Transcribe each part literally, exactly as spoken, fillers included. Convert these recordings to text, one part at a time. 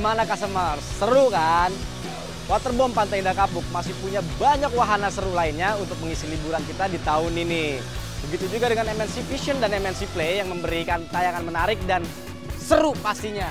Gimana customers? Seru kan? Waterboom Pantai Indah Kapuk masih punya banyak wahana seru lainnya untuk mengisi liburan kita di tahun ini. Begitu juga dengan M N C Vision dan M N C Play yang memberikan tayangan menarik dan seru pastinya.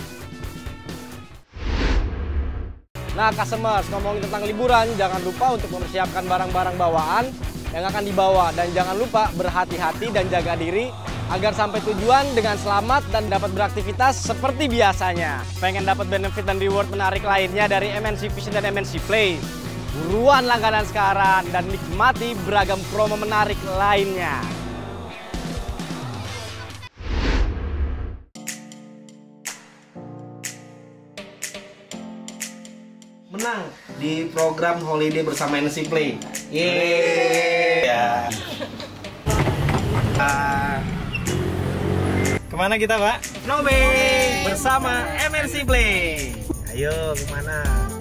Nah customers, ngomongin tentang liburan, jangan lupa untuk mempersiapkan barang-barang bawaan yang akan dibawa. Dan jangan lupa berhati-hati dan jaga diri agar sampai tujuan dengan selamat dan dapat beraktivitas seperti biasanya. Pengen dapat benefit dan reward menarik lainnya dari M N C Vision dan M N C Play? Buruan langganan sekarang dan nikmati beragam promo menarik lainnya. Menang di program holiday bersama M N C Play. Yeay. Uh, kemana kita, Pak? Snow Bay bersama M N C Play. Ayo kemana?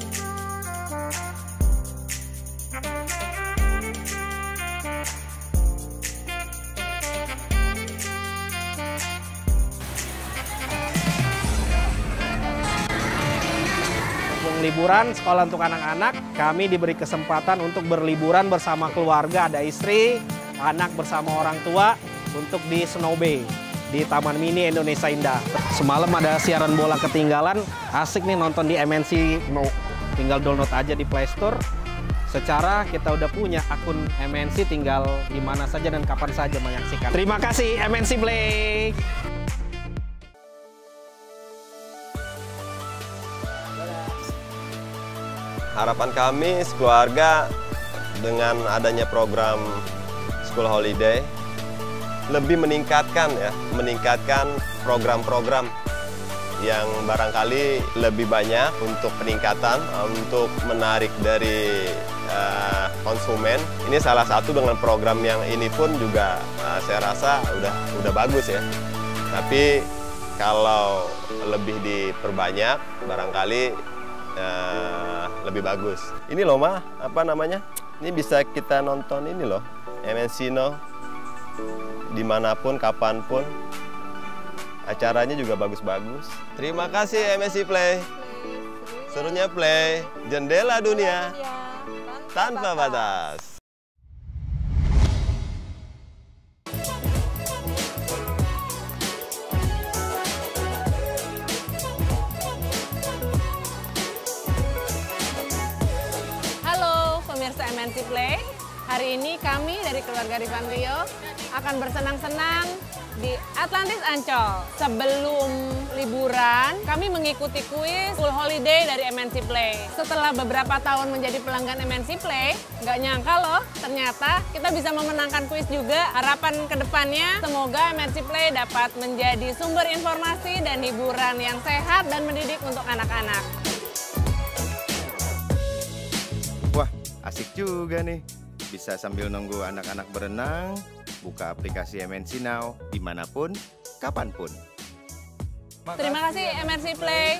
Liburan sekolah untuk anak-anak, kami diberi kesempatan untuk berliburan bersama keluarga, ada istri, anak bersama orang tua untuk di Snow Bay di Taman Mini Indonesia Indah. Semalam ada siaran bola ketinggalan, asik nih nonton di M N C. No, tinggal download aja di Play Store. Secara kita udah punya akun M N C, tinggal di mana saja dan kapan saja menyaksikan. Terima kasih M N C Play. Harapan kami sekeluarga dengan adanya program School Holiday lebih meningkatkan ya, meningkatkan program-program yang barangkali lebih banyak untuk peningkatan, untuk menarik dari uh, konsumen. Ini salah satu dengan program yang ini pun juga uh, saya rasa udah udah bagus ya. Tapi kalau lebih diperbanyak barangkali Uh, lebih bagus. Ini loh mah, apa namanya? Ini bisa kita nonton ini loh, M N C No, dimanapun, kapanpun. Acaranya juga bagus-bagus. Terima kasih M N C Play. Serunya Play, jendela dunia tanpa batas. Pemirsa M N C Play, hari ini kami dari keluarga Rifan Rio akan bersenang-senang di Atlantis Ancol. Sebelum liburan, kami mengikuti kuis School Holiday dari M N C Play. Setelah beberapa tahun menjadi pelanggan M N C Play, nggak nyangka loh, ternyata kita bisa memenangkan kuis juga. Harapan kedepannya, semoga M N C Play dapat menjadi sumber informasi dan hiburan yang sehat dan mendidik untuk anak-anak. Asik juga nih, bisa sambil nunggu anak-anak berenang, buka aplikasi M N C Now, dimanapun, kapanpun. Terima kasih M N C Play.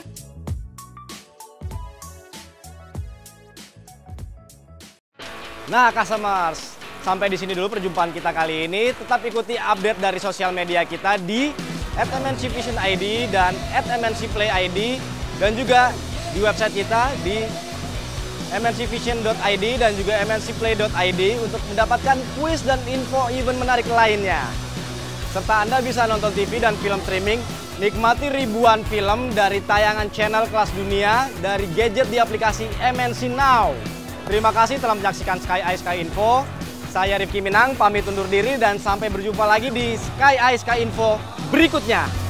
Nah customers, sampai di sini dulu perjumpaan kita kali ini. Tetap ikuti update dari sosial media kita di at M N C Vision I D dan at M N C Play I D. Dan juga di website kita di M N C Vision dot I D dan juga M N C Play dot I D untuk mendapatkan kuis dan info event menarik lainnya. Serta Anda bisa nonton T V dan film streaming, nikmati ribuan film dari tayangan channel kelas dunia dari gadget di aplikasi M N C Now. Terima kasih telah menyaksikan Sky Eye Sky Info. Saya Rifki Minang, pamit undur diri dan sampai berjumpa lagi di Sky Eye Sky Info berikutnya.